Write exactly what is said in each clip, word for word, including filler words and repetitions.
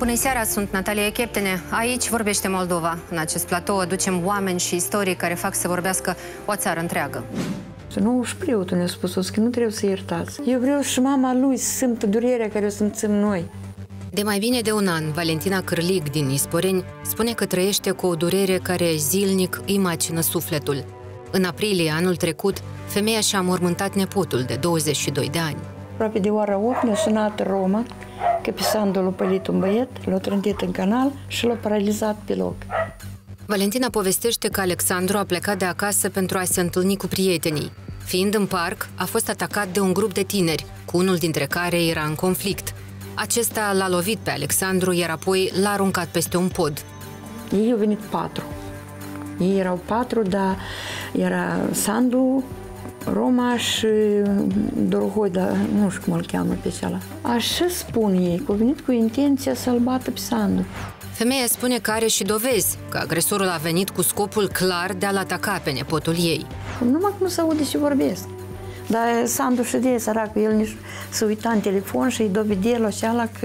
Bună seara, sunt Natalia Cheptene. Aici vorbește Moldova. În acest platou aducem oameni și istorii care fac să vorbească o țară întreagă. Nu uși preotul ne-a spus că nu trebuie să iertați. Eu vreau și mama lui să simtă durerea care o simțim noi. De mai bine de un an, Valentina Cârlig din Isporeni spune că trăiește cu o durere care zilnic îi macină sufletul. În aprilie anul trecut, femeia și-a mormântat nepotul de douăzeci și doi de ani. Aproape de ora opt ne-a sunat Roma că pe Sandu l-a pălit un băiet, l-a trântit în canal și l-a paralizat pe loc. Valentina povestește că Alexandru a plecat de acasă pentru a se întâlni cu prietenii. Fiind în parc, a fost atacat de un grup de tineri, cu unul dintre care era în conflict. Acesta l-a lovit pe Alexandru, iar apoi l-a aruncat peste un pod. Ei au venit patru. Ei erau patru, dar era Sandu, Roma și Dorohoida, nu știu cum îl cheamă pe ceala. Așa spun ei, că au venit cu intenția să-l bată pe Sandu. Femeia spune că are și dovezi, că agresorul a venit cu scopul clar de a-l ataca pe nepotul ei. Numai că nu se aude și vorbesc. Dar Sandu și de săracă, el nici se uita în telefon și îi dovedea la ceala că...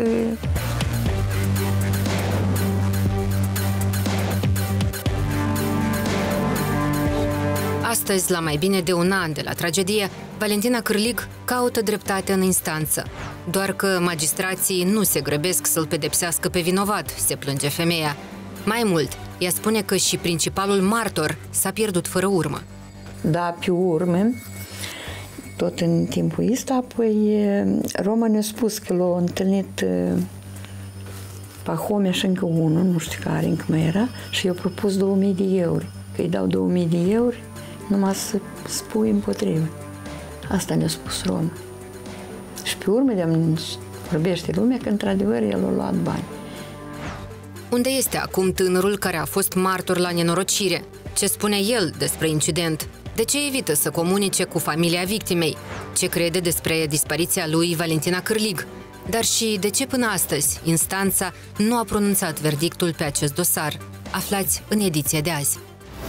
Astăzi, la mai bine de un an de la tragedie, Valentina Cârlig caută dreptate în instanță. Doar că magistrații nu se grăbesc să-l pedepsească pe vinovat, se plânge femeia. Mai mult, ea spune că și principalul martor s-a pierdut fără urmă. Da, pe urmă, tot în timpul ăsta, apoi Roma ne-a spus că l-a întâlnit Pahomea și încă unul, nu știu care încă mai era, și i-a propus două mii de euro. Că îi dau două mii de euro, numai să spui împotrivă. Asta ne-a spus Roma. Și pe urmă de-am vorbește lumea că într-adevăr el a luat bani. Unde este acum tânărul care a fost martor la nenorocire? Ce spune el despre incident? De ce evită să comunice cu familia victimei? Ce crede despre dispariția lui Valentina Cârlig? Dar și de ce până astăzi instanța nu a pronunțat verdictul pe acest dosar? Aflați în ediția de azi.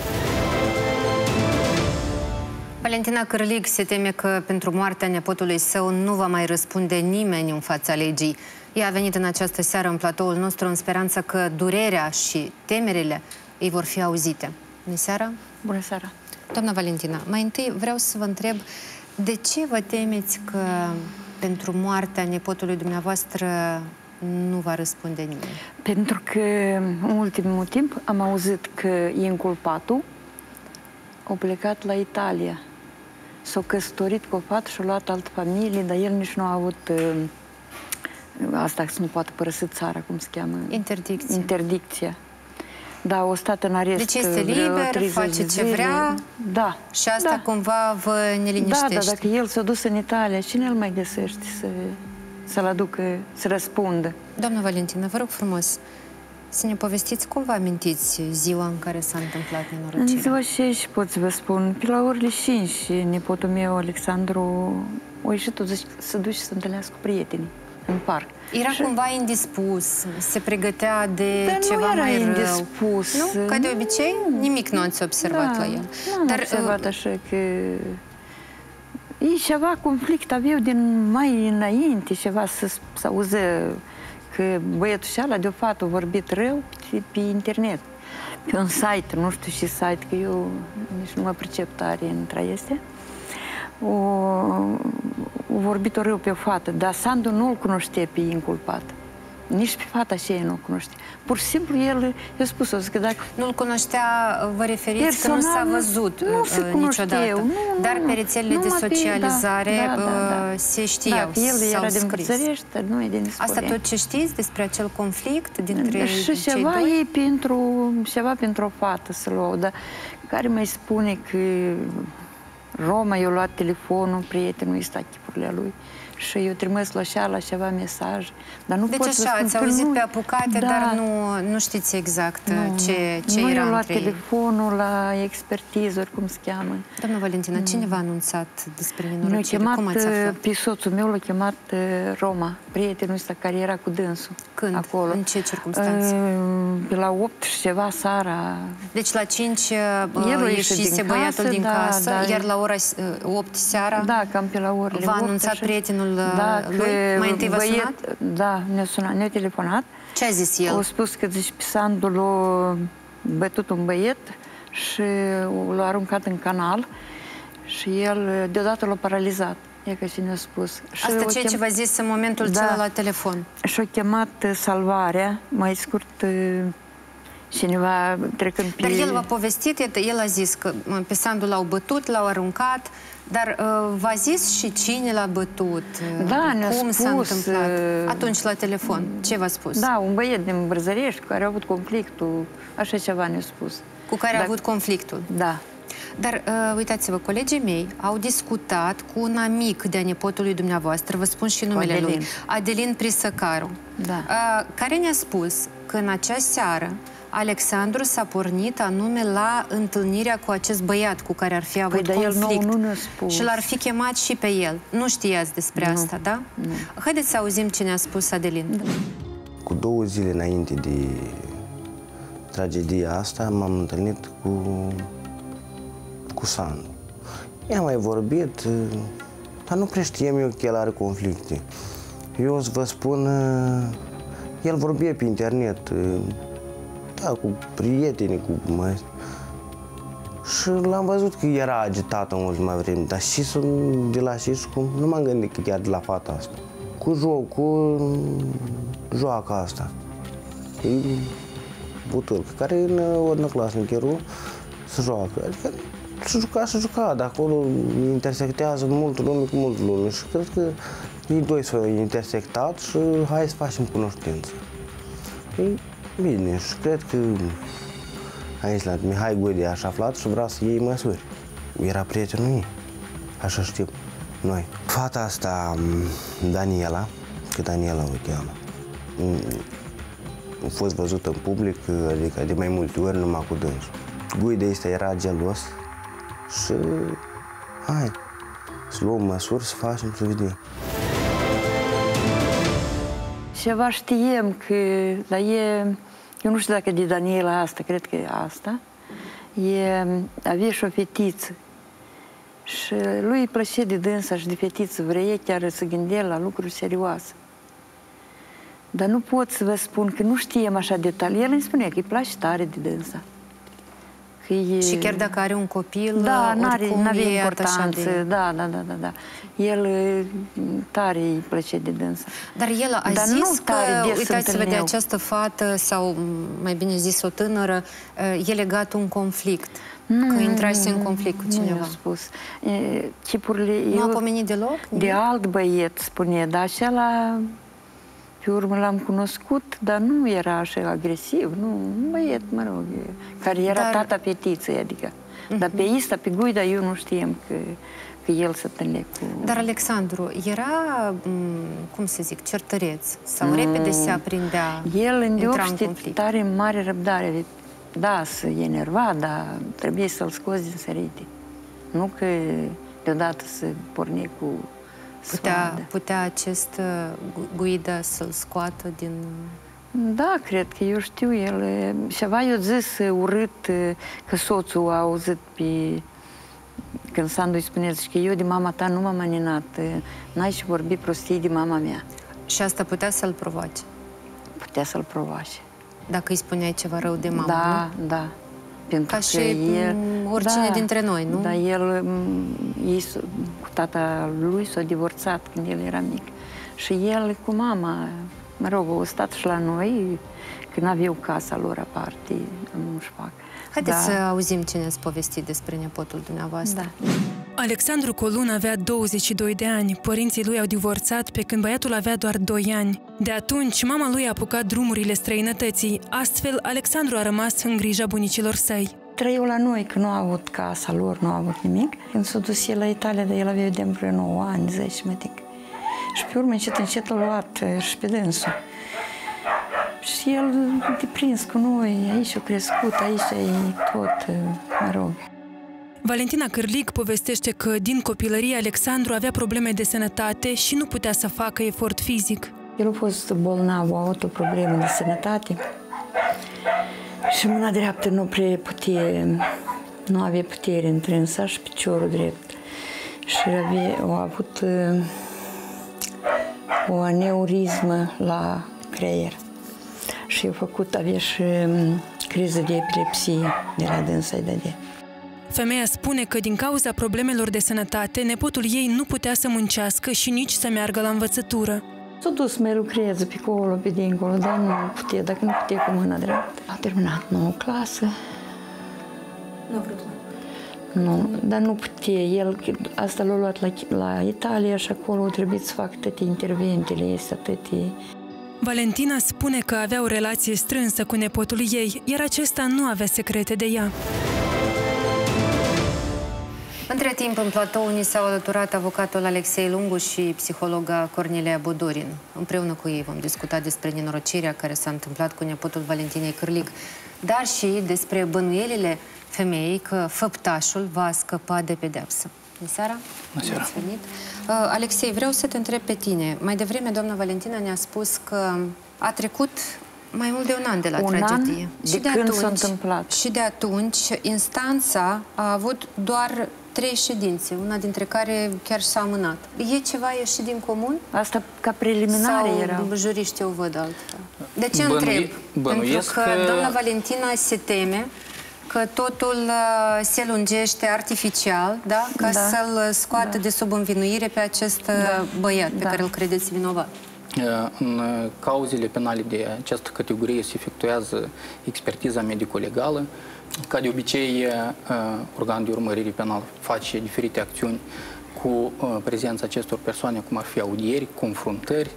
Valentina Cârlig se teme că pentru moartea nepotului său nu va mai răspunde nimeni în fața legii. Ea a venit în această seară în platoul nostru în speranță că durerea și temerile îi vor fi auzite. Bună seara! Bună seara! Doamna Valentina, mai întâi vreau să vă întreb de ce vă temeți că pentru moartea nepotului dumneavoastră nu va răspunde nimeni? Pentru că în ultimul timp am auzit că inculpatul a plecat la Italia. S-a căsătorit cu o fată și a luat altă familie, dar el nici nu a avut uh, asta că să nu poată părăsi țara, cum se cheamă? Interdicție. Interdicția. Da, o stat în arest. Deci este liber, face ce vrea. Da. Și asta da. Cumva vă neliniștește. Da, dar dacă el s-a dus în Italia, cine îl mai găsește să, să-l aducă, să răspundă? Doamna Valentina, vă rog frumos să ne povestiți cum vă amintiți ziua în care s-a întâmplat nenorocirea. În ziua și pot să vă spun, pe la orele cinci, nepotul meu, Alexandru, a ieșit să duce să întâlnească cu prietenii în parc. Era și... cumva indispus, se pregătea de Dar ceva nu mai rău. indispus. Nu? Ca de obicei, nimic nu ați observat da, la el. Nu am Dar, observat așa că... E ceva conflict aveau din mai înainte, ceva să, să auză că băietul și ala de o fată a vorbit rău pe, pe internet, pe un site, nu știu ce site, că eu nici nu mă pricep tare între astea. O, o vorbit-o rău pe o fată, dar Sandu nu-l cunoștea pe inculpat. Nici pe fata aceea nu-l cunoștea. Pur și simplu el i-a spus-o, că dacă... Nu-l cunoștea, vă referiți personal, că nu s-a văzut nu se niciodată. Nu, nu, dar pe rețelele de socializare da, da, da, da. se știau, da, el era din București, dar nu e din Isporeni. Asta tot ce știți despre acel conflict dintre și cei ceva doi? E pentru, ceva pentru o fată să luau, dar care mai spune că Roma i-a luat telefonul, prietenul ăsta chipurile lui și i-a trimis la șeala ceva mesaj. Dar nu deci pot așa, să ați auzit nu... pe apucate, da. Dar nu, nu știți exact nu, ce, ce nu era i-a luat între ei. telefonul la expertiză, cum se cheamă. Doamna Valentina, mm. cine v-a anunțat despre nenorocire? Chemat, cum ați aflat? Pe soțul meu l-a chemat Roma, prietenul ăsta care era cu dânsul. Când? Acolo. În ce circunstanțe? Pe la opt și ceva seara. Deci la cinci ieșise băiatul din casă, da, iar la ora opt seara da, cam pe la orele v-a anunțat prietenul da, lui? Mai întâi v-a sunat? Da, ne-a sunat, ne-a telefonat. Ce a zis el? Au spus că, zice, Sandu l-a bătut un băiet și l-a aruncat în canal și el deodată l-a paralizat. E că și ne-a spus. Asta ceea ce v-a zis în momentul da. celălalt la telefon. Și-a chemat salvarea, mai scurt, cineva trecând pe... Dar el v-a povestit, el a zis că pe Sandu l-au bătut, l-au aruncat, dar uh, v-a zis și cine l-a bătut? Da, ne-a Cum s-a întâmplat? Atunci la telefon, ce v-a spus? Da, un băiet din Brăzărești cu care a avut conflictul, așa ceva ne-a spus. Cu care Dar... a avut conflictul? Da. Dar, uh, uitați-vă, colegii mei au discutat cu un amic de-a nepotului dumneavoastră, vă spun și numele Adelin. lui, Adelin Prisăcaru, Da. uh, care ne-a spus că în acea seară Alexandru s-a pornit anume la întâlnirea cu acest băiat cu care ar fi avut păi, conflict. El nu, nu ne-a spus. Și l-ar fi chemat și pe el. Nu știați despre nu. asta, da? Nu. Haideți să auzim ce ne-a spus Adelin. Da. Cu două zile înainte de tragedia asta m-am întâlnit cu, cu Sandu. I-am mai vorbit, dar nu prea știam eu că el are conflicte. Eu o să vă spun, el vorbea pe internet, da, cu prieteni, cu mă... Și l-am văzut că era agitat în ultima vreme, dar și sunt de la și cum, nu m-am gândit că chiar de la fata asta. Cu joc, cu joaca asta. E butâlcă, care în ordine clasnicherul se joacă. Adică se juca, se juca, dar acolo intersectează mult lume cu mult lume și cred că ei doi s-au intersectat și hai să facem cunoștință. E bine și cred că aici la Mihai Gude aș aflat și vrea să iei măsuri. Era prietenul ei, așa știm noi. Fata asta, Daniela, că Daniela o cheamă, a fost văzută în public, adică de mai multe ori numai cu dânsul. Guide ăsta era gelos și hai, să luăm măsuri, să facem, să vedem. Ceva știem că, dar e, eu nu știu dacă de Daniela asta, cred că e asta, e, avea și o fetiță și lui îi plăcea de dânsa și de fetiță, vrea chiar să gândea la lucruri serioase. Dar nu pot să vă spun că nu știem așa detaliu. El îmi spunea că îi place tare de dânsa. Că e... Și chiar dacă are un copil, da, oricum n-are e importanță. de... Da, da, da, da, da. El tare îi plăcea de dânsa. Dar el a Dar zis că, uitați-vă, de eu. această fată, sau mai bine zis o tânără, e legat un conflict. Nu, că intrase în conflict cu cineva. Nu a spus. E, chipurile, nu eu, a pomenit deloc? De alt băiet, spune, dar acela... Pe urmă l-am cunoscut, dar nu era așa agresiv, nu, un băiet, mă rog, care era dar... tata fetiței, adică. Uh-huh. Dar pe Ista, pe Guida, eu nu știam că, că el se întâlnea cu... Dar Alexandru era, cum să zic, certăreț? Sau mm. repede se aprindea, el intra în conflict? Tare mare răbdare. Da, se enerva, dar trebuie să-l scoți din sărite. Nu că deodată se porni cu... Putea, putea acest Guida să-l scoată din... Da, cred că eu știu el. Ceva i-a zis urât că soțul a auzit pe... Când Sandu îi spune că eu de mama ta nu m-am aninat, n-ai și vorbi prostii de mama mea. Și asta putea să-l provoace? Putea să-l provoace. Dacă îi spuneai ceva rău de mamă, da, nu? Da, pentru ca și el, oricine da, dintre noi, nu? Da, el, ei, cu tata lui s-a divorțat când el era mic. Și el cu mama, mă rog, au stat și la noi, când aveau casa lor aparte, nu știu fac. Haideți da. să auzim ce ne-ați povestit despre nepotul dumneavoastră. Da. Alexandru Colun avea douăzeci și doi de ani. Părinții lui au divorțat pe când băiatul avea doar doi ani. De atunci, mama lui a apucat drumurile străinătății. Astfel, Alexandru a rămas în grija bunicilor săi. Trăiau la noi, că nu a avut casa lor, nu a avut nimic. Când s-a dus el la Italia, dar el avea de vreo nouă ani, zece, mă tic. Și pe urmă, încet, încet, l-a luat și pe dânsul. Și el de prins cu noi, aici a crescut, aici e tot, mă rog. Valentina Cârlig povestește că din copilărie Alexandru avea probleme de sănătate și nu putea să facă efort fizic. El a fost bolnav, a avut o problemă de sănătate și mâna dreaptă nu prea putea, nu avea putere întrânsa și piciorul drept. Și avea, a avut o aneurismă la creier. Și a făcut, avea și criză de epilepsie de la dânsa de. Femeia spune că din cauza problemelor de sănătate, nepotul ei nu putea să muncească și nici să meargă la învățătură. S-a dus să mai lucreze pe acolo, pe dincolo, dar nu putea, dacă nu putea cu mâna dreaptă. A terminat nouă clasă. Nu a vrut. Nu, dar nu putea. El, asta l-a luat la, la Italia și acolo a trebuit să facă toate interventele, este toate... Valentina spune că avea o relație strânsă cu nepotul ei, iar acesta nu avea secrete de ea. Între timp, în platou ni s-au alăturat avocatul Alexei Lungu și psihologa Cornelia Bodorin. Împreună cu ei vom discuta despre nenorocirea care s-a întâmplat cu nepotul Valentinei Cârlig, dar și despre bănuielile femeii că făptașul va scăpa de pedeapsă. Bună seara! Bună seara! Ați venit. Uh, Alexei, vreau să te întreb pe tine. Mai devreme, doamna Valentina ne-a spus că a trecut mai mult de un an de la un tragedie. An de și de când s-a întâmplat. Și de atunci, instanța a avut doar trei ședințe, una dintre care chiar s-a amânat. E ceva ieșit din comun? Asta ca preliminare era. Sau juriștii o văd altfel? De ce Bănui... întreb? Pentru că, că doamna Valentina se teme că totul uh, se lungește artificial, da? Ca da. să-l scoată da. de sub învinuire pe acest da. băiat pe da. care îl credeți vinovat. În cauzele penale de această categorie se efectuează expertiza medico-legală. Ca de obicei, organul de urmărire penală face diferite acțiuni cu prezența acestor persoane, cum ar fi audieri, confruntări.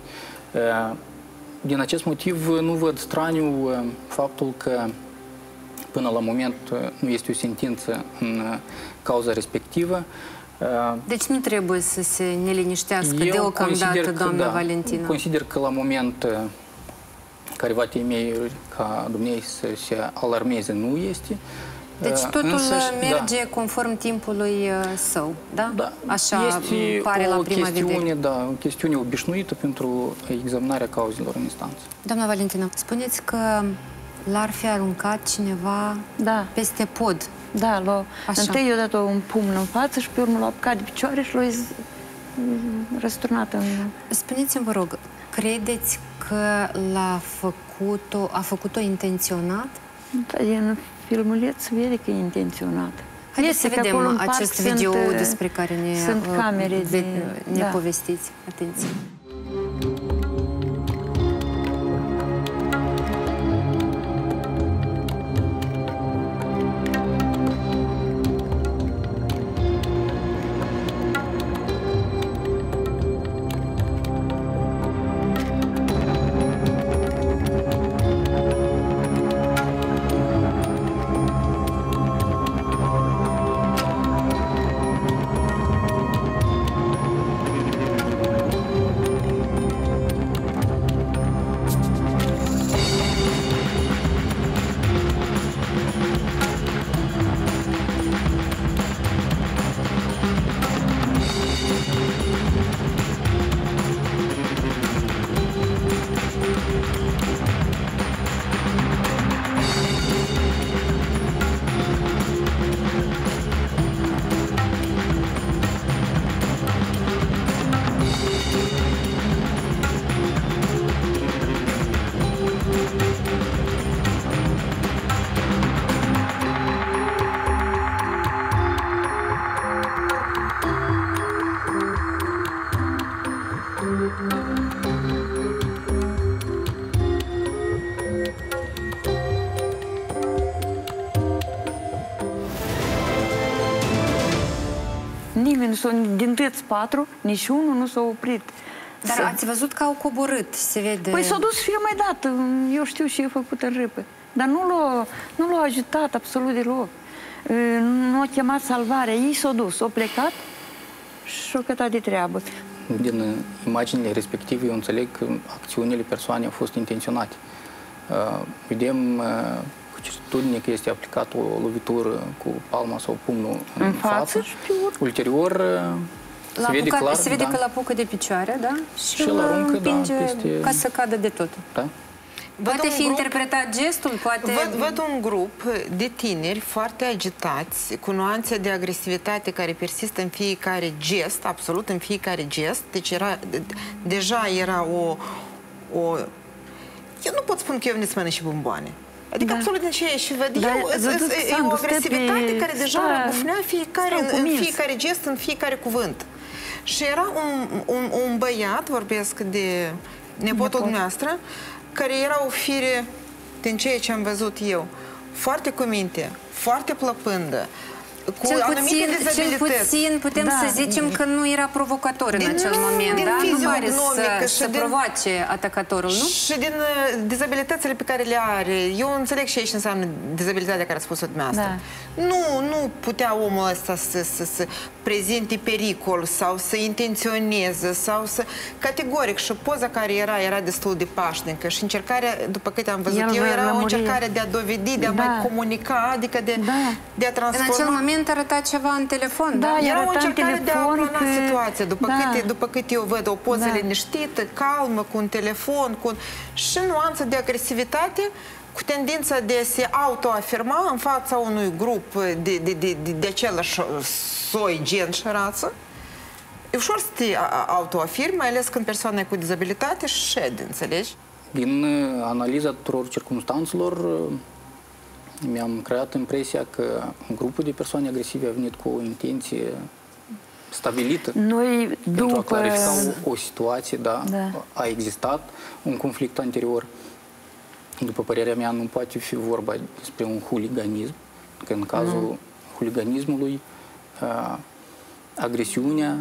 Din acest motiv, nu văd straniu faptul că până la moment nu este o sentință în cauza respectivă. Deci nu trebuie să se neliniștească deocamdată, doamna da, Valentina. Consider că la moment careva temei ca dumnei să se alarmeze nu este. Deci totul însă, merge da. conform timpului său, da? Da. Așa este pare la prima chestiune, vedere. Da, o chestiune obișnuită pentru examinarea cauzelor în instanță. Doamna Valentina, spuneți că l-ar fi aruncat cineva da. peste pod. Da, l-a, întâi i-a dat un pumn în față și pe urmă l-a apucat de picioare și l-a răsturnat în... Spuneți-mi, vă rog, credeți că l-a făcut-o, a făcut-o intenționat? Da, din filmuleț se vede că e intenționat. Haideți să vedem acest video sunt, despre care ne, sunt camere de, ne da. povestiți. Atenție! Nimeni, din toți patru, nici unul nu s-a oprit. Dar să... ați văzut că au coborât, se vede... Păi s-a dus fie mai dat, eu știu și e făcut în râpă. Dar nu l-a nu l-a ajutat absolut deloc. Nu a chemat salvarea, ei s-au dus, au plecat și au cătat de treabă. Din imaginile respective, eu înțeleg că acțiunile persoanei au fost intenționate. Uh, vedem uh, cu certitudine că este aplicată o lovitură cu palma sau pumnul în, în față. față. Ulterior, uh, se vede clar... Se vede da, că l apucă de picioare, da? Și, și îl aruncă, împinge, da, peste... ca să cadă de tot. Da. Poate fi grup, interpretat gestul, poate... Văd, văd un grup de tineri foarte agitați, cu nuanțe de agresivitate care persistă în fiecare gest, absolut în fiecare gest. Deci era, deja era o, o eu nu pot spune că eu venit să mănânc și bomboane. Adică Da. absolut din ce și văd Da, eu, vă e- duc, e- e Sandu, o stai agresivitate pe- care deja sta- răgufnea fiecare, stau cu în, în minți. fiecare gest, în fiecare cuvânt. Și era un, un, un băiat, vorbesc de nepotul Nepot. dumneavoastră, care era o fire, din ceea ce am văzut eu, foarte cu minte, foarte plăpândă, cu Cel anumite puțin, cel dizabilități. puțin putem Da. să zicem că nu era provocator în Din- acel nu, moment, din da? Nu pare fizionomică să, și să din- provoace atacatorul, nu? Și din uh, dizabilitățile pe care le are, eu înțeleg și aici înseamnă dizabilitatea care a spus-o dumneavoastră. Da. Nu, nu putea omul ăsta să, să, să prezinte pericol sau să intenționeze sau să... Categoric, și poza care era, era destul de pașnică și încercarea, după câte am văzut El eu, vă era o lămurie. încercare de a dovedi, de a Da. mai comunica, adică de, Da. de a În transforma... acel moment arăta ceva în telefon, da? Da, Era o arăta în încercare de a telefon plana că- situația. După, Da. câte, după câte eu văd o poză Da. liniștită, calmă, cu un telefon, cu un... și nuanță de agresivitate, cu tendința de a se autoafirma în fața unui grup de, de, de, de, de același soi, gen și rață. E ușor să te a- autoafirmi, mai ales când persoana e cu dizabilitate și șede, înțelegi? Din uh, analiza tuturor circumstanțelor, uh, mi-am creat impresia că grupul de persoane agresive a venit cu o intenție stabilită Noi, pentru a după... clarifica o, o situație, da, Da. a existat un conflict anterior. După părerea mea, nu poate fi vorba despre un huliganism, că în cazul mm. huliganismului uh, agresiunea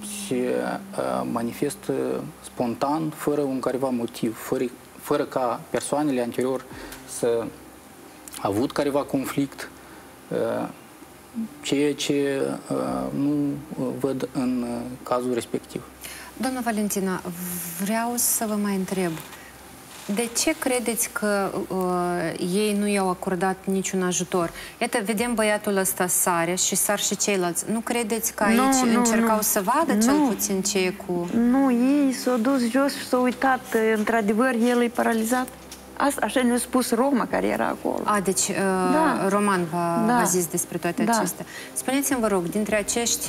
se uh, manifestă spontan, fără un careva motiv, fără, fără ca persoanele anterior să avut careva conflict, uh, ceea ce uh, nu văd în uh, cazul respectiv. Doamna Valentina, vreau să vă mai întreb. De ce credeți că uh, ei nu i-au acordat niciun ajutor? Iată, vedem băiatul ăsta sare și sar și ceilalți. Nu credeți că aici Nu, nu, încercau nu. să vadă cel Nu. puțin ce e cu... Nu, ei s-au dus jos și s-au uitat. Într-adevăr, el e paralizat. Asta, așa ne-a spus Roma, care era acolo. A, deci uh, Da. Roman v-a Da. zis despre toate Da. acestea. Spuneți-mi, vă rog, dintre acești,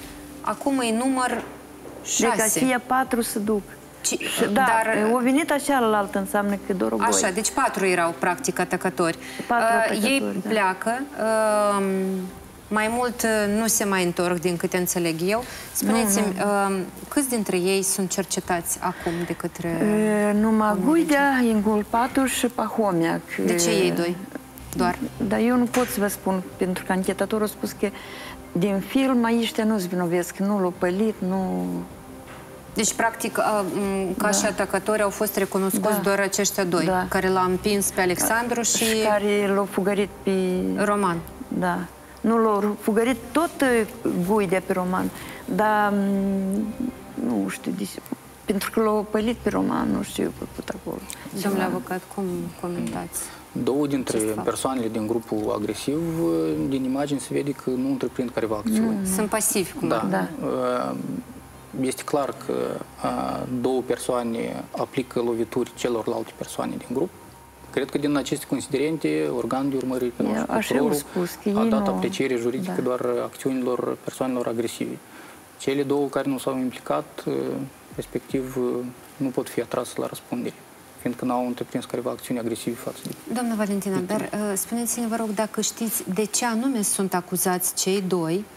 acum e număr Deci ca șase. fie patru să duc. Ci, Și, da, dar, o venit așa la altă, înseamnă că doar o goi. așa, deci patru erau practic atacatori. Patru Uh, atacatori, ei da. pleacă, uh, mai mult uh, nu se mai întorc, din câte înțeleg eu. Spuneți-mi, uh, câți dintre ei sunt cercetați acum de către... E, numai Guidea, Ingulpatul și Pahomiac. De ce ei doi? Doar? Dar eu nu pot să vă spun, pentru că anchetatorul a spus că din film aici nu-s vinovesc, nu l-au pălit, nu... Deci, practic, a, m, ca și atacatori au fost recunoscuți Da. doar aceștia doi, Da. care l-a împins pe Alexandru și, Și care l-au fugărit pe... Roman. Da. Nu l-au fugărit tot uh, Guidea pe Roman, dar m, nu știu, de ce- pentru că l-au pălit pe Roman, nu știu eu făcut acolo. Domnule avocat, cum comentați? Două dintre Acest fapt. persoanele din grupul agresiv, din imagini se vede că nu întreprind careva acțiuni. Sunt pasivi, cum Da. Da. Uh, Este clar că uh, două persoane aplică lovituri celorlalte persoane din grup. Cred că din aceste considerente, organul de urmărire penală și Eu așa procurorul am spus, că a ei dat nu- apreciere juridică Da. doar acțiunilor persoanelor agresive. Cele două care nu s-au implicat, uh, respectiv, uh, nu pot fi atrase la răspundere, fiindcă n-au întreprins careva acțiuni agresive față de... Doamna Valentina, dar uh, spuneți-ne, vă rog, dacă știți de ce anume sunt acuzați cei doi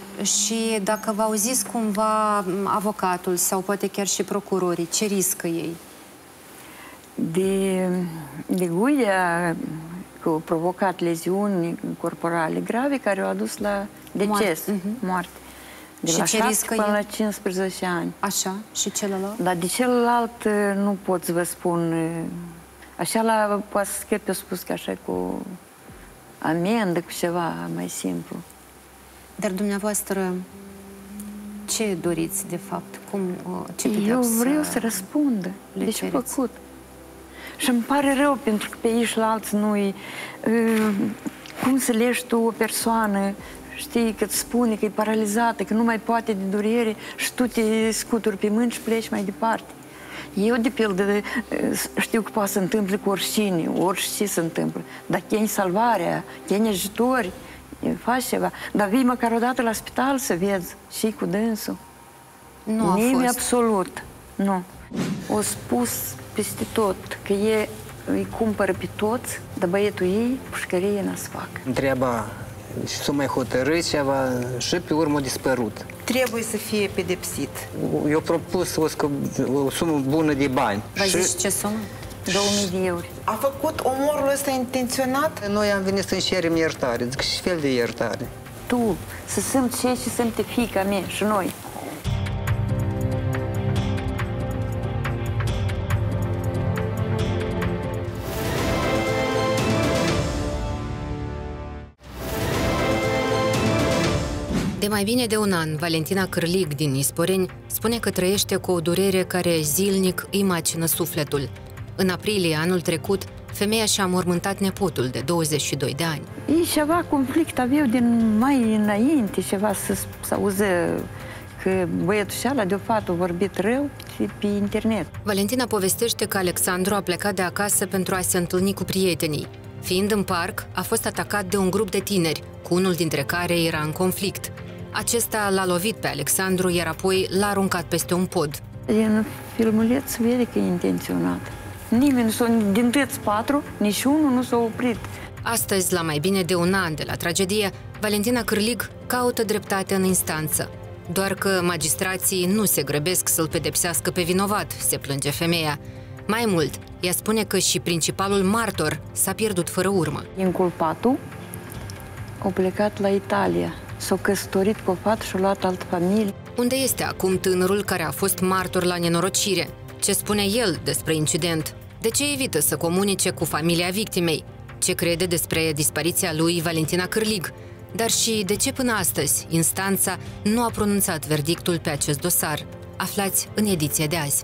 și dacă v-au zis cumva m, avocatul sau poate chiar și procurorii, ce riscă ei? De, de Guidea, că au provocat leziuni corporale grave care au adus la deces, Moarte. Mhm. moarte. De Și la ce șapte riscă până el? la cincisprezece ani. Așa? Și celălalt? Dar de celălalt uh, nu pot să vă spun. uh, Așa la poate să scăpi, eu spus că așa cu amendă, cu ceva mai simplu. Dar dumneavoastră, ce doriți, de fapt? Cum, uh, ce Eu pedeapsă vreau să răspundă. le De ce a cereți? făcut? Și îmi pare rău, pentru că pe aici la alții nu-i... uh, Cum să legi tu o persoană, știi, că îți spune că e paralizată, că nu mai poate de durere și tu te scuturi pe mâini și pleci mai departe. Eu, de pildă, uh, știu că poate să întâmple cu oricine, orice se întâmplă, dar cheni salvarea, cheni ajutori, faci ceva. Dar vii măcar o dată la spital să vezi și cu dânsul. Nu a Nimeni fost. absolut, nu. O spus peste tot că e îi cumpără pe toți, dar băietul ei pușcărie n-a să facă. Întreba și s-o mai hotărât ceva și pe urmă a dispărut. Trebuie să fie pedepsit. Eu propus o, o sumă bună de bani. Vă zici ce sumă? două mii de euro. A făcut omorul ăsta intenționat? Noi am venit să-mi cerem iertare. Zic, și fel de iertare. Tu, să simți ce și simte fiica mea și noi. De mai bine de un an, Valentina Cârlig din Isporeni spune că trăiește cu o durere care zilnic îi macină sufletul. În aprilie anul trecut, femeia și-a mormântat nepotul de douăzeci și doi de ani. E ceva conflict aveau din mai înainte, ceva să, să auze că băietul și ala de o fată a vorbit rău pe internet. Valentina povestește că Alexandru a plecat de acasă pentru a se întâlni cu prietenii. Fiind în parc, a fost atacat de un grup de tineri, cu unul dintre care era în conflict. Acesta l-a lovit pe Alexandru, iar apoi l-a aruncat peste un pod. În filmuleț se vede că e intenționat. Nimeni din toți patru, nici unul nu s-a oprit. Astăzi, la mai bine de un an de la tragedie, Valentina Cârlig caută dreptate în instanță. Doar că magistrații nu se grăbesc să-l pedepsească pe vinovat, se plânge femeia. Mai mult, ea spune că și principalul martor s-a pierdut fără urmă. Inculpatul a plecat la Italia, s-a căsătorit cu o fată și a luat altă familie. Unde este acum tânărul care a fost martor la nenorocire? Ce spune el despre incident? De ce evită să comunice cu familia victimei? Ce crede despre dispariția lui Valentina Cârlig? Dar și de ce până astăzi instanța nu a pronunțat verdictul pe acest dosar? Aflați în ediția de azi.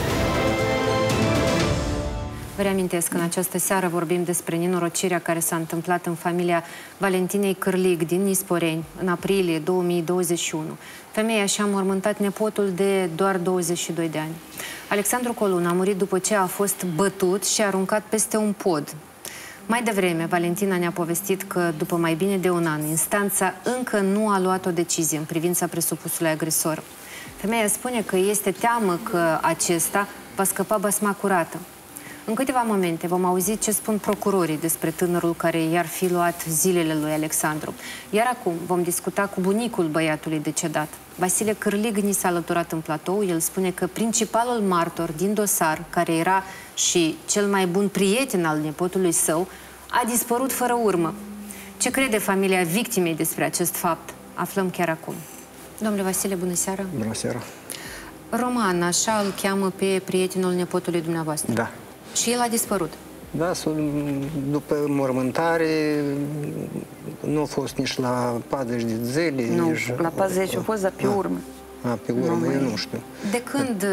Vă reamintesc că în această seară vorbim despre nenorocirea care s-a întâmplat în familia Valentinei Cârlig din Isporeni în aprilie două mii douăzeci și unu. Femeia și-a mormântat nepotul de doar douăzeci și doi de ani. Alexandru Coluna a murit după ce a fost bătut și aruncat peste un pod. Mai devreme, Valentina ne-a povestit că, după mai bine de un an, instanța încă nu a luat o decizie în privința presupusului agresor. Femeia spune că este teamă că acesta va scăpa basma curată. În câteva momente vom auzi ce spun procurorii despre tânărul care i-ar fi luat zilele lui Alexandru. Iar acum vom discuta cu bunicul băiatului decedat. Vasile Cârlig ni s-a alăturat în platou. El spune că principalul martor din dosar, care era și cel mai bun prieten al nepotului său, a dispărut fără urmă. Ce crede familia victimei despre acest fapt? Aflăm chiar acum. Domnule Vasile, bună seara! Bună seara! Roman, așa îl cheamă pe prietenul nepotului dumneavoastră. Da. Și el a dispărut. Da, după mormântare nu a fost nici la patruzeci de zile. Nu, nici... la patruzeci a fost, dar pe urmă. A, pe urmă, eu nu știu. De când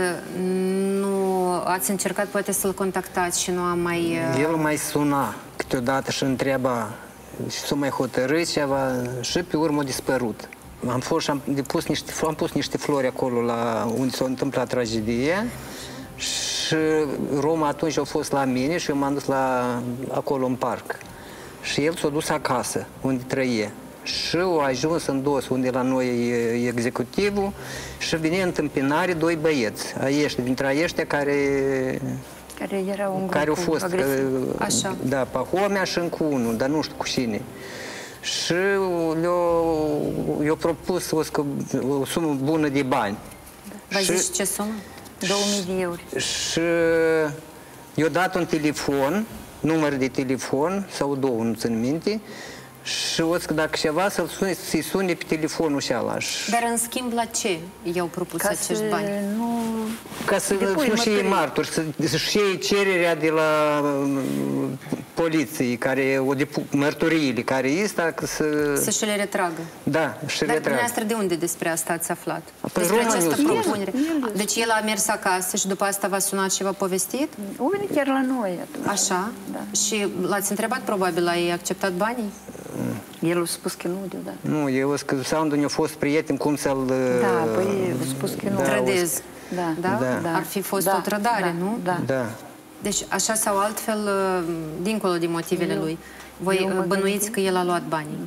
nu ați încercat poate să-l contactați și nu a mai... El mai suna câteodată și întreba și s-o mai hotărât ceva și pe urmă a dispărut. Am fost și am depus niște, am pus niște flori acolo la unde s-a întâmplat tragedia. Și Roma atunci a fost la mine și eu m-am dus la, acolo în parc. Și el s-a dus acasă, unde trăie. Și a ajuns în dos, unde la noi e executivul, și vine în întâmpinare doi băieți, aiești, dintre aieștia care... Care erau un care au fost, Așa. Da, Pahomea și încă unul, dar nu știu cu cine. Și i-a propus o, o sumă bună de bani. Vă zici ce sumă? două mii de euro. Și i-a dat un telefon, număr de telefon, sau două, nu țin minte, și o să dacă ceva să-l sune, să-i sune pe telefonul și ala. Dar în schimb la ce i-au propus Ca acești să bani? Nu... Ca să nu și ei martori, să-și iei cererea de la poliției, care o depus, mărturiile care este, să... Să și le retragă. Da, și Dar retragă. dumneavoastră de unde despre asta ați aflat? Păi Despre Roma această nu propunere. Deci el a mers acasă și după asta v-a sunat și v-a povestit? O venit chiar la noi atunci. Așa? Da. Și l-ați întrebat probabil, a acceptat banii? El a spus că nu deodată. Nu, eu că Sandu ne-a fost prieten, cum să-l... Da, păi a spus că nu. Da, Trădez. Da. Da? Da. Ar fi fost Da, o trădare, da, nu? Da. Da. Deci, așa sau altfel, dincolo de motivele Eu- lui, voi eu mă bănuiți gândim- că el a luat banii. Da.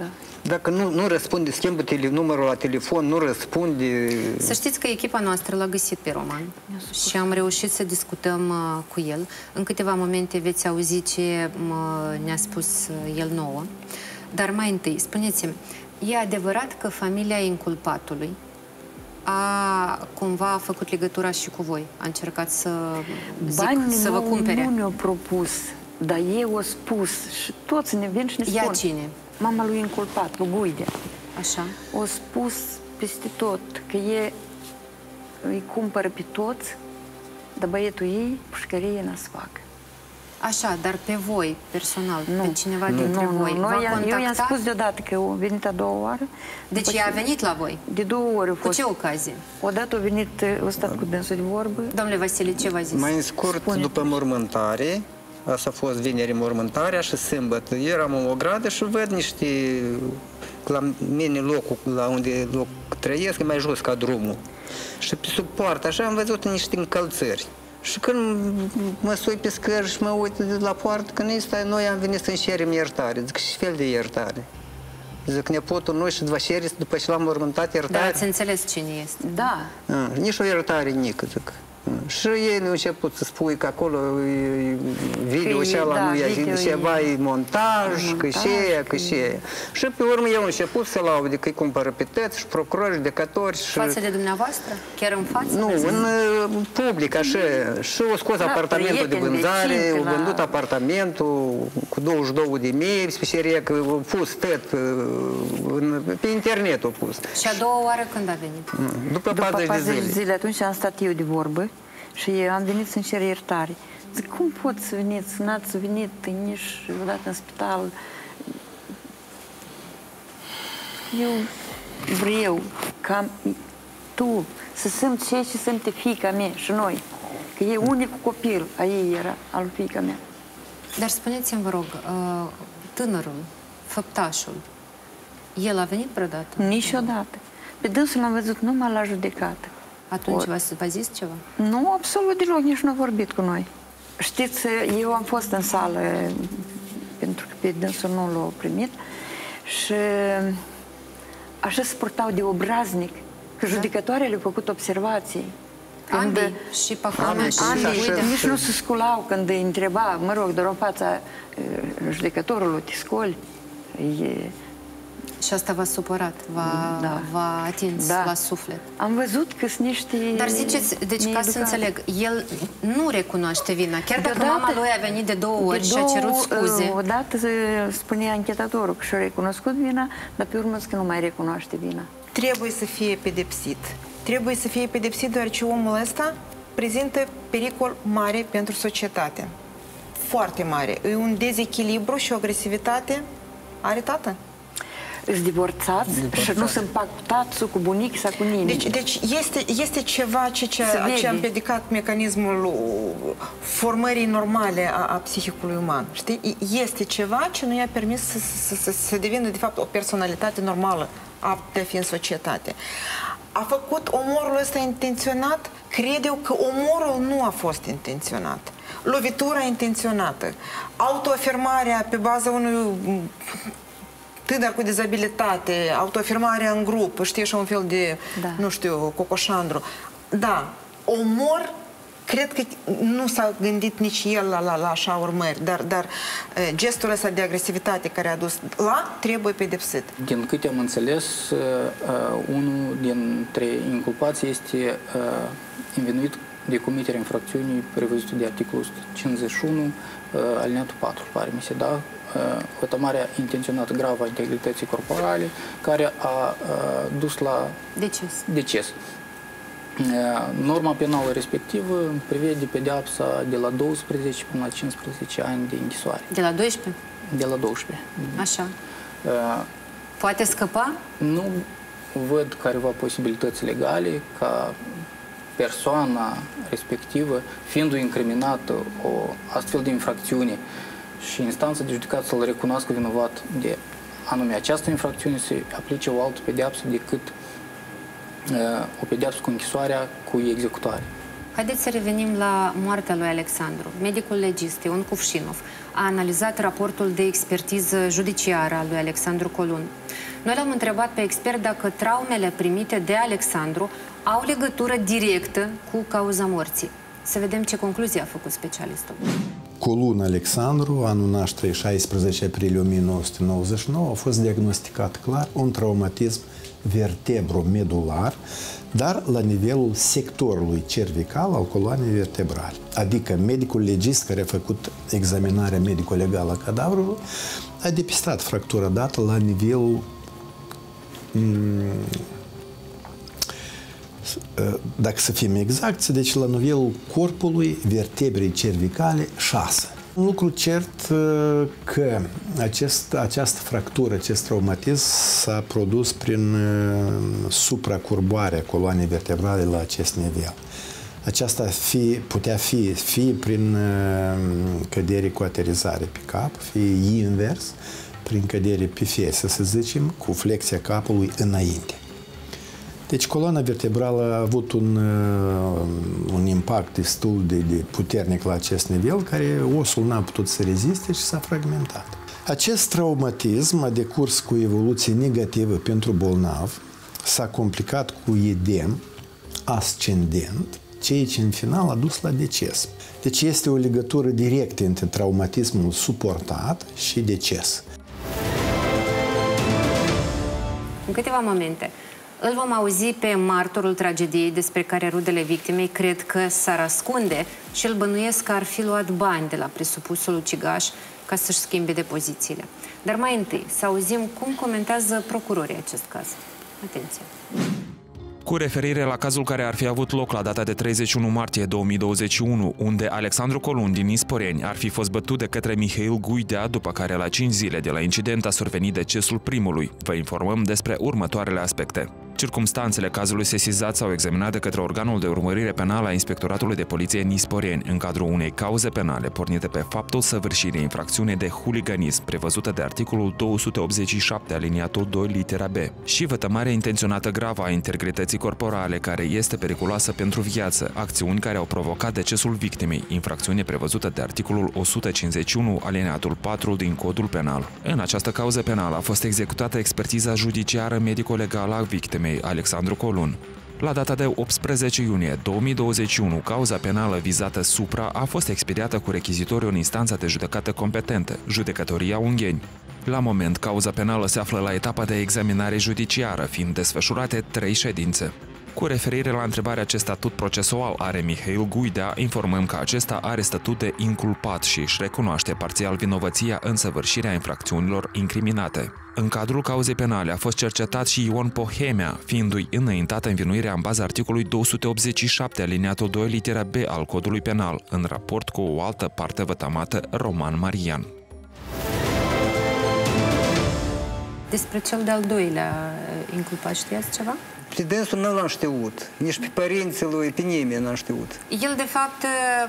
Dacă nu, nu răspunde, schimbă tele, numărul la telefon, nu răspunde... Să știți că echipa noastră l-a găsit pe Roman și am reușit să discutăm uh, cu el. În câteva momente veți auzi ce ne-a spus uh, el nouă. Dar mai întâi, spuneți-mi, e adevărat că familia inculpatului a cumva făcut legătura și cu voi? A încercat să, zic, să vă cumpere? Nu ne-au propus, dar ei au spus și toți ne vin și ne spun. Ea cine? Mama lui inculpat, lui Guide. Așa. Au spus peste tot că ei îi cumpără pe toți, dar băietul ei pușcărie n-a să facă. Așa, dar pe voi, personal, nu. pe cineva nu, dintre nu, voi, nu. v-a Eu, eu i-am spus deodată că a venit a doua oară. Deci ea a venit la voi? De două ori a fost. Cu ce ocazie? Odată a venit, a stat cu dânsul de vorbă. Domnule Vasile, ce v-a zis? Mai în scurt, Spune. După mormântare, asta a fost vineri mormântarea și sâmbătă. Eram în o gradă și văd niște, la mine locul, la unde loc trăiesc, e mai jos ca drumul. Și pe sub poartă, așa, am văzut niște încălțări. Și când mă sui pe scări și mă uit de la poartă, când este, noi am venit să-mi cerem iertare. Zic, ce fel de iertare? Zic, nepotul noi și după cere, după ce l-am mormântat, iertare. Da, ați înțeles cine este. Da. A, nici o iertare nică, zic. Și ei ne-au început să spui că acolo video și ala nu e, ceva e montaj, că și aia, că și aia. Și pe urmă eu am început să laude că îi cumpără pe tăți și procurori, judecători. Față de dumneavoastră? Chiar în față? Nu, în public, așa. Și au scos apartamentul de vânzare, au vândut apartamentul cu douăzeci și două de mii, speciaria că au pus tot pe internet au pus. Și a doua oară când a venit? După patruzeci de zile. Atunci am stat eu de vorbă și am venit să-mi cer iertare. Zic, cum poți să veniți? N-ați venit nici odată în spital. Eu vreau ca tu să simți ce și simte fiica mea și noi. Că e unicul copil a ei era, al fiica mea. Dar spuneți-mi, vă rog, tânărul, făptașul, el a venit vreodată? Niciodată. Pe dânsul l-am văzut numai la judecată. Atunci v-a zis ceva? Nu, absolut deloc, nici nu a vorbit cu noi. Știți, eu am fost în sală, pentru că pe dânsul nu l-au primit, și așa se purtau de obraznic, că judecătoarele le-au făcut observații. Ambii, și Pahomea și Guide. Nici nu se sculau când îi întreba, mă rog, doar în fața judecătorului, te scoli. Și asta v-a supărat, v-a da. atins da. la suflet. Am văzut că sunt niște... Dar ziceți, deci ca să înțeleg, el nu recunoaște vina, chiar dacă Deodată, mama lui a venit de două ori de și două, a cerut scuze. Odată spunea anchetatorul că și-a recunoscut vina, dar pe urmă că nu mai recunoaște vina. Trebuie să fie pedepsit. Trebuie să fie pedepsit deoarece omul ăsta prezintă pericol mare pentru societate. Foarte mare. E un dezechilibru și o agresivitate. Are tată? Sunt divorțați, divorțați și nu sunt pactați cu bunic sau cu nimeni. Deci, deci este, este ceva ce, ce, ce a împiedicat mecanismul formării normale a, a psihicului uman. Știi? Este ceva ce nu i-a permis să, să, să, să devină, de fapt, o personalitate normală aptă de a fi în societate. A făcut omorul ăsta intenționat? Cred eu că omorul nu a fost intenționat. Lovitura intenționată. Autoafirmarea pe baza unui tânăr cu dizabilitate, autoafirmarea în grup, știi, așa un fel de, da. nu știu, cocoșandru. Da, omor, cred că nu s-a gândit nici el la, la, la așa urmări, dar, dar gestul ăsta de agresivitate care a dus la, trebuie pedepsit. Din câte am înțeles, unul dintre inculpați este învinuit de comiterea infracțiunii prevăzută de articolul o sută cincizeci și unu, alineatul patru, pare mi se, da? Vătămarea intenționată gravă a integrității corporale, care a dus la deces. deces. Norma penală respectivă prevede pedeapsa de la douăsprezece până la cincisprezece ani de închisoare. De la doisprezece? De la doisprezece. Așa. Poate scăpa? Nu văd careva posibilități legale ca persoana respectivă, fiind incriminată o astfel de infracțiune și instanța de judecată să-l recunoască vinovat de anume această infracțiune, să aplice o altă pedeapsă decât uh, o pedeapsă cu închisoarea cu executare. Haideți să revenim la moartea lui Alexandru. Medicul legist, Ion Cufșinov, a analizat raportul de expertiză judiciară al lui Alexandru Colun Noi l-am întrebat pe expert dacă traumele primite de Alexandru au legătură directă cu cauza morții. Să vedem ce concluzie a făcut specialistul. Colun Alexandru, anul nașterii șaisprezece aprilie o mie nouă sute nouăzeci și nouă, a fost diagnosticat clar un traumatism vertebromedular, dar la nivelul sectorului cervical al coloanei vertebrale. Adică medicul legist care a făcut examinarea medico-legală a cadavrului a depistat fractura dată la nivelul, dacă să fim exacti, deci la nivelul corpului vertebrei cervicale șase. Un lucru cert că acest, această fractură, acest traumatism s-a produs prin supracurbarea coloanei vertebrale la acest nivel. Aceasta fi, putea fi fie prin cădere cu aterizare pe cap, fie invers, prin cădere pe fese, să zicem, cu flexia capului înainte. Deci coloana vertebrală a avut un, un impact destul de, de puternic la acest nivel, care osul n-a putut să reziste și s-a fragmentat. Acest traumatism a decurs cu evoluție negativă pentru bolnav, s-a complicat cu edem ascendent, ceea ce în final a dus la deces. Deci este o legătură directă între traumatismul suportat și deces. În câteva momente îl vom auzi pe martorul tragediei despre care rudele victimei cred că s-ar ascunde și îl bănuiesc că ar fi luat bani de la presupusul ucigaș ca să-și schimbe depozițiile. Dar mai întâi să auzim cum comentează procurorii acest caz. Atenție! Cu referire la cazul care ar fi avut loc la data de treizeci și unu martie două mii douăzeci și unu, unde Alexandru Colun din Nisporeni ar fi fost bătut de către Mihail Guidea, după care la cinci zile de la incident a survenit decesul primului, vă informăm despre următoarele aspecte. Circumstanțele cazului sesizat s-au examinat de către organul de urmărire penală a Inspectoratului de Poliție Nisporeni în cadrul unei cauze penale pornite pe faptul săvârșirii infracțiune de huliganism prevăzută de articolul două sute optzeci și șapte aliniatul doi litera B și vătămare intenționată gravă a integrității corporale care este periculoasă pentru viață, acțiuni care au provocat decesul victimei, infracțiune prevăzută de articolul o sută cincizeci și unu aliniatul patru din Codul Penal. În această cauză penală a fost executată expertiza judiciară medico-legală a victimei Alexandru Colun. La data de optsprezece iunie două mii douăzeci și unu, cauza penală vizată supra a fost expediată cu rechizitoriu în instanța de judecată competentă, Judecătoria Ungheni. La moment, cauza penală se află la etapa de examinare judiciară, fiind desfășurate trei ședințe. Cu referire la întrebarea ce statut procesual are Mihail Guidea, informăm că acesta are statut de inculpat și își recunoaște parțial vinovăția în săvârșirea infracțiunilor incriminate. În cadrul cauzei penale a fost cercetat și Ion Pohemea, fiindu-i înaintată învinuirea în baza articolului două sute optzeci și șapte aliniatul doi litera B al Codului Penal, în raport cu o altă parte vătămată, Roman Marian. Despre cel de-al doilea inculpat știați ceva? Pe dânsul nu l-am știut, nici pe părinții lui, pe nimeni n-am știut. El, de fapt,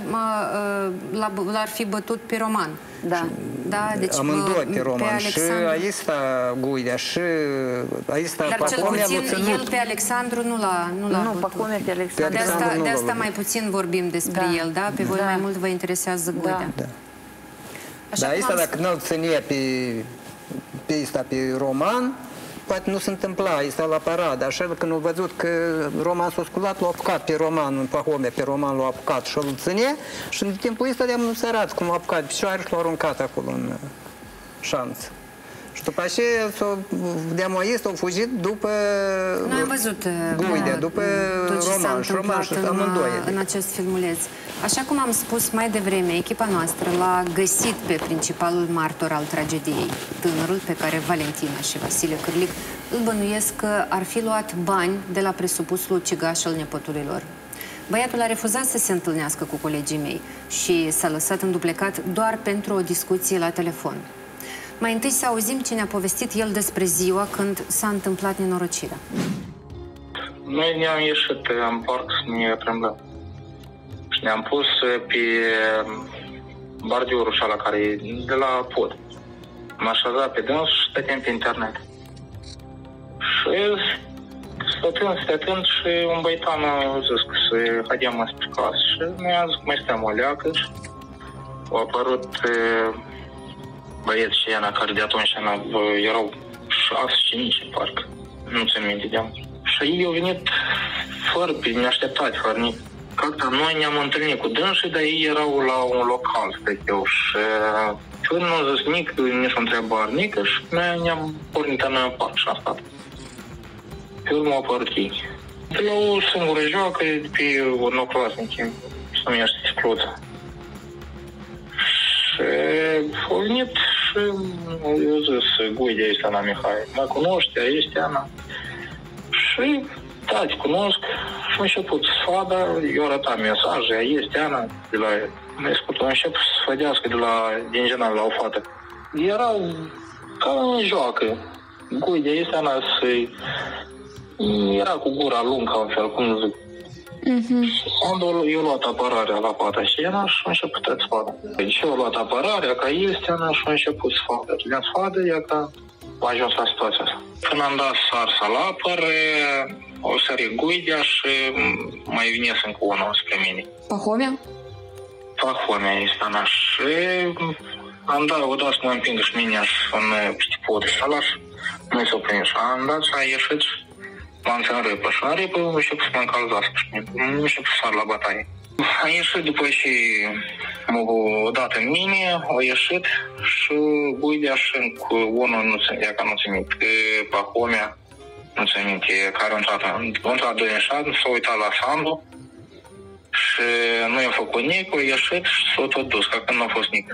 l-ar fi bătut pe Roman. Da. Da, deci amândoi pe Roman. Și aici sta Guidea, și aici sta Pacomea l-a ținut. El pe Alexandru nu l-a Nu, nu Pacomea pe Alexandru. De asta, de asta mai puțin vorbim despre da. el, da? Pe voi da. mai mult vă interesează Guidea. Da. Dar aici, dacă nu-l ținea pe, pe, ăsta, pe Roman, poate nu se întâmpla, este la paradă. Așa când au văzut că Roman s-a sculat, l-a apucat pe Roman, în Pahome, pe Roman l-a apucat și îl ține și în timpul ăsta de-am sărat cum l-a apucat picioare și l-a aruncat acolo în șanț. Și după aceea, de-am ăsta au fugit după Noi am văzut Guidea, după Roman și Roman și amândoi. În acest filmuleț. Așa cum am spus mai devreme, echipa noastră l-a găsit pe principalul martor al tragediei, tânărul pe care Valentina și Vasile Cârlic îl bănuiesc că ar fi luat bani de la presupusul ucigaș al nepotului lor. Băiatul a refuzat să se întâlnească cu colegii mei și s-a lăsat înduplecat doar pentru o discuție la telefon. Mai întâi să auzim ce ne-a povestit el despre ziua când s-a întâmplat nenorocirea. Noi ne-am ieșit în parc să ne plimbăm. Și ne-am pus pe bardiorul ăla care e de la pod. M-am așezat pe dâns și stăteam pe internet. Și stătând, stătând și un băitan a zis că să hadeam spre casă. Și noi am zis că mai steam o leacă și au apărut băieți și Iana, care de atunci erau și șase-cinci, parcă. Nu țin minte de-am. Și eu venit fără pe neașteptat, fără nici. Как-то noi ne-am întâlnit cu dânsii, dar ei erau la un local, cred eu, și eu nu am zis nici, nici o întrebare, nici, și noi ne-am pornit în parc și am stat. Pe urmă au apărut ei. De la o singură joacă, pe odnoclasnici, se numește Exploza. Și au venit și eu zis, Guidia este Ana Mihai, mă cunoști, este Ana. Și da, te cunosc. Și am început să sfada, eu arătam mesaje, este Ana, de la Escutul, am început să sfădească de la, din general la o fată. Era ca în joacă. Guidia este Ana să... Era cu gura lungă, în fel, cum zic. Mm-hmm. Și eu luat apărarea la pata Siena și am început să sfadă. Deci eu luat apărarea ca este Ana și am început să sfadă. Le-am sfadă, ea ca a ajuns la situația asta. Când am dat sarsa la apăr, o sări Guidia și mai vine încă unul spre mine. Pahomea? Pahomea este Ana și am dat, o dat să mă împingă și mine în peste pod și ăla și nu s-o prins. Am dat și a ieșit și m-am țin râpă și în râpă am început să mă încălzească și am început să sar la bătaie. Am ieșit după ce m-a dat în mine, a ieșit și Guidia și cu unul, nu țin, ea că nu țin minte, Pahomea, nu țin minte, care a intrat, a intrat doi în șad, s-a uitat la Sandu și nu i-a făcut nic, a ieșit și s-a tot dus, ca când nu a fost nic.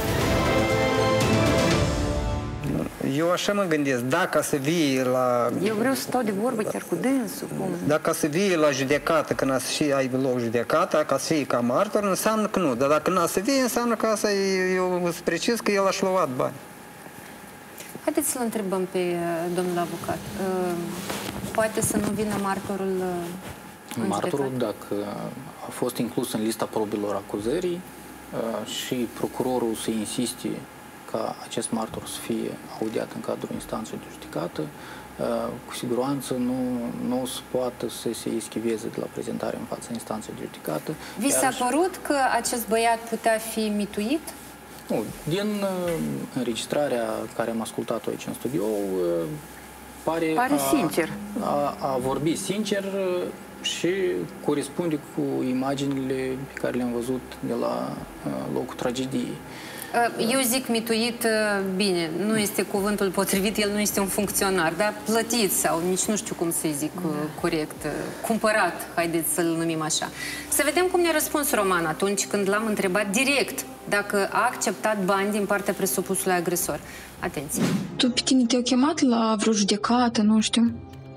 Eu așa mă gândesc, dacă să vii la... Eu vreau să stau de vorbă chiar cu dânsul. Cum? Dacă să vii la judecată, când să și ai loc judecata, ca să fii ca martor, înseamnă că nu. Dar dacă nu să vii, înseamnă că asta, eu îți precis că el a-și luat bani. Haideți să-l întrebăm pe domnul avocat. Poate să nu vină martorul în Martorul, judecată? dacă a fost inclus în lista probilor acuzării și procurorul să insiste ca acest martor să fie audiat în cadrul instanței de judecată, cu siguranță nu, nu se poate să se eschiveze de la prezentare în fața instanței de judecată. Vi s-a părut că acest băiat putea fi mituit? Nu, din uh, înregistrarea care am ascultat-o aici în studio, uh, pare, pare a, sincer. A, a vorbi sincer uh, și corespunde cu imaginile pe care le-am văzut de la uh, locul tragediei. Eu zic mituit, bine, nu este cuvântul potrivit, el nu este un funcționar, dar plătit sau nici nu știu cum să-i zic corect, cumpărat, haideți să-l numim așa. Să vedem cum ne-a răspuns Roman atunci când l-am întrebat direct dacă a acceptat bani din partea presupusului agresor. Atenție! Tu pe tine te-au chemat la vreo judecată, nu știu?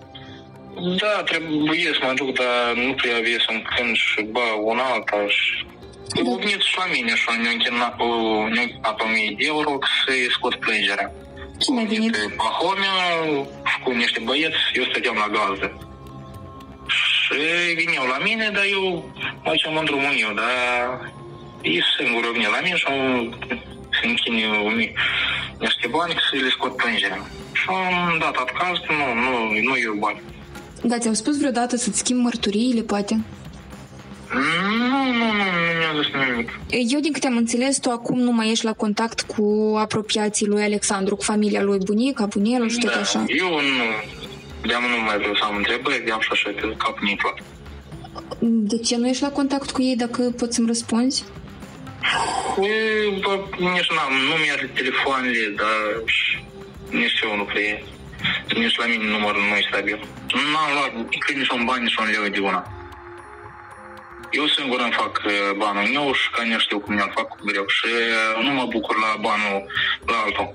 Da, trebuie să mă duc, dar nu prea avea să-mi cânt și bă, una alta și... Eu venit și la mine și ne-a închinat pe o mie de euro să-i scot plângerea. Cine a venit? Pahomea cu niște băieți, eu stăteam la gazdă. Și veneau la mine, dar eu mă duceam în drumul meu, dar ei singuri au venit la mine și se închine niște bani să le scot plângerea. Și am dat atcaz că nu, nu, nu eu bani. Da, ți-au spus vreodată să-ți schimbi mărturiile, poate? Nu, nu, nu, nu mi-a zis nimic. Eu, din câte am înțeles, tu acum nu mai ești la contact cu apropiații lui Alexandru, cu familia lui, bunica, bunelul și tot da, așa. Eu nu, de-am nu mai vreau să am întrebări, de-am și așa pe cap niflat. De ce nu ești la contact cu ei, dacă poți să-mi răspunzi? Păi, bă, nici n-am, nu mi-are telefoanele, dar nici eu nu prea. Nici la mine numărul nu e stabil. N-am luat nici un bani, nici un leu de una. Eu singur îmi fac banul meu și ca nu știu cum îl fac cu greu și nu mă bucur la banul la altul.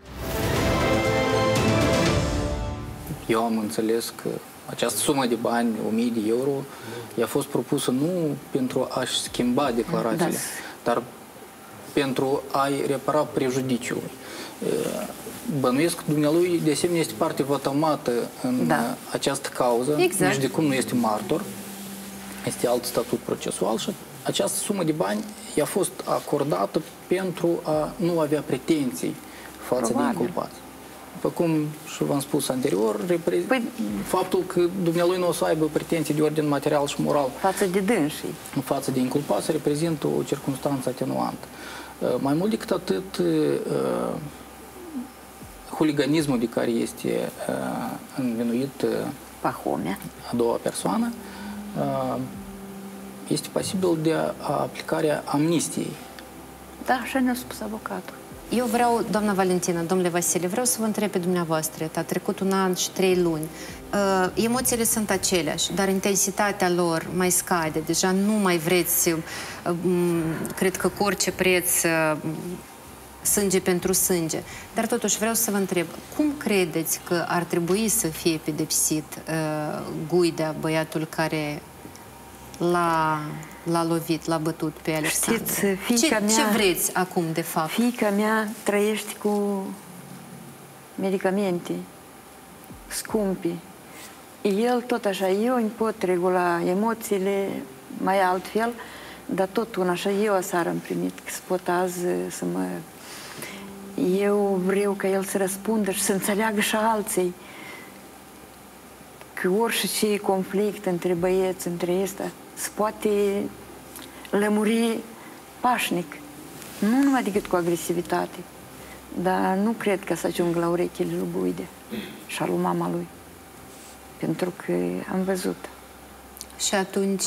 Eu am înțeles că această sumă de bani, o mie de euro, i-a fost propusă nu pentru a-și schimba declarațiile, da, dar pentru a-i repara prejudiciul. Bănuiesc că dumnealui, de asemenea, este parte vătămată în da. această cauză, exact. Nici de cum nu este martor. Este alt statut procesual și această sumă de bani i-a fost acordată pentru a nu avea pretenții față Probabil. de inculpați. După cum și v-am spus anterior, păi... faptul că dumnealui nu o să aibă pretenții de ordin material și moral față de dânsii, în față de inculpați, reprezintă o circunstanță atenuantă. Mai mult decât atât, huliganismul de care este învinuit Pahomea. a doua persoană este posibil de aplicarea amnistiei. Da, așa ne-a spus avocatul. Eu vreau, doamna Valentina, domnule Vasile, vreau să vă întreb pe dumneavoastră, a trecut un an și trei luni. Uh, emoțiile sunt aceleași, dar intensitatea lor mai scade. Deja nu mai vreți, uh, um, cred că cu orice preț, uh, sânge pentru sânge. Dar totuși vreau să vă întreb, cum credeți că ar trebui să fie pedepsit uh, Guidea, băiatul care l-a... l-a lovit, l-a bătut pe Alexandru? Știți, fiica ce, mea, ce vreți acum, de fapt? Fiica mea trăiește cu medicamente scumpi. El tot așa, eu îmi pot regula emoțiile mai altfel, dar tot un așa, eu aseară am primit că să pot azi să mă... Eu vreau ca el să răspundă și să înțeleagă și alții că orice conflict între băieți, între ăsta, se poate lămuri pașnic. Nu numai decât cu agresivitate. Dar nu cred că să ajung la urechile lui Guide și a lui mama lui. Pentru că am văzut. Și atunci,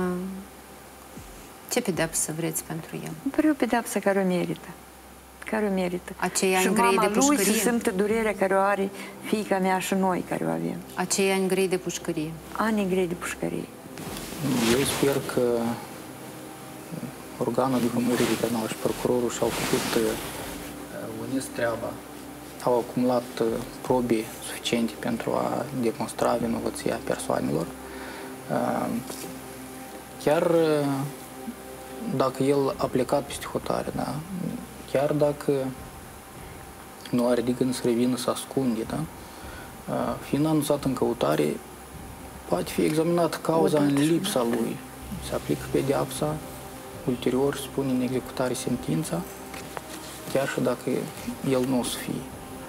ce pedeapsă vreți pentru el? Vreau pedeapsă care o merită. Care o merită. Aceia și ani grei de pușcărie. lui să simtă durerea care o are fiica mea și noi care o avem. Aceia ani grei de pușcărie. Ani grei de pușcărie. Eu sper că organul de urmărire penală și procurorul și-au făcut onest treaba, au acumulat probe suficiente pentru a demonstra vinovăția persoanelor. Chiar dacă el a plecat peste hotare, da? Chiar dacă nu are de gând să revină, să ascunde, da? Fiind anunțat în căutare, poate fi examinată cauza în lipsa lui. Se aplică pedeapsa, ulterior se pune în executare sentința, chiar și dacă el nu o să fie.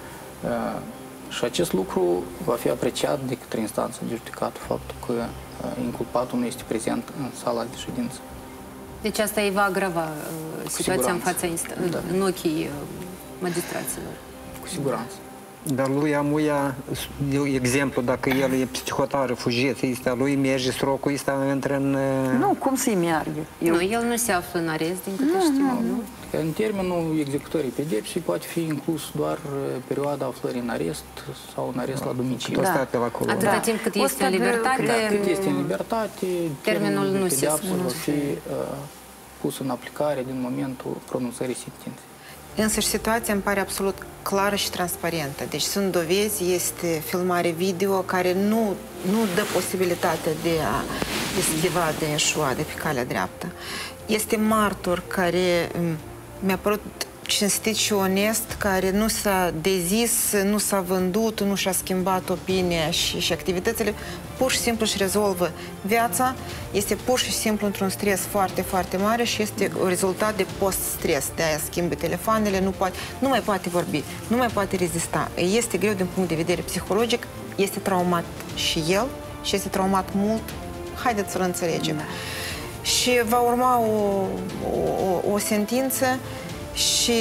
Uh, și acest lucru va fi apreciat de către instanță de judecată, faptul că uh, inculpatul nu este prezent în sala de ședință. Deci asta îi va agrava uh, situația în fața inst- da. în ochii uh, magistraților. Cu siguranță. Dar lui amuia, de exemplu, dacă el e psihotar, fugiet, este lui merge srocul, este intră în... Nu, cum să-i meargă? Eu... Nu, el nu se află în arest, din câte știu. Nu, nu. În termenul executării pedepsei poate fi inclus doar perioada aflării în arest sau în arest la domiciliu. Da. Atâta da. timp cât este în libertate... Da, cât este în libertate, termenul nu se pedeapsă va fi uh, pus în aplicare din momentul pronunțării sentinței. Însă și situația îmi pare absolut clară și transparentă. Deci sunt dovezi, este filmare video care nu, nu dă posibilitatea de a eschiva, de a eșua de pe calea dreaptă. Este martor care mi-a părut cinstit și onest, care nu s-a dezis, nu s-a vândut, nu și-a schimbat opinia și, și activitățile, pur și simplu își rezolvă viața, este pur și simplu într-un stres foarte, foarte mare și este un rezultat de post-stres. De-aia schimbă telefoanele, nu, poate, nu mai poate vorbi, nu mai poate rezista. Este greu din punct de vedere psihologic, este traumat și el și este traumat mult. Haideți să-l înțelegem. Da. Și va urma o, o, o sentință și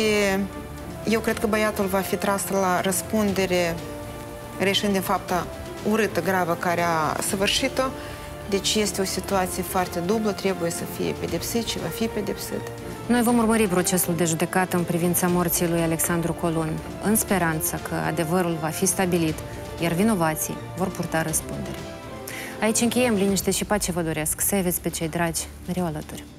eu cred că băiatul va fi tras la răspundere reșind din fapta urâtă, gravă, care a săvârșit-o. Deci este o situație foarte dublă, trebuie să fie pedepsit și va fi pedepsit. Noi vom urmări procesul de judecată în privința morții lui Alexandru Colun, în speranță că adevărul va fi stabilit, iar vinovații vor purta răspundere. Aici încheiem. Liniște și pace vă doresc. Să aveți pe cei dragi mereu alături.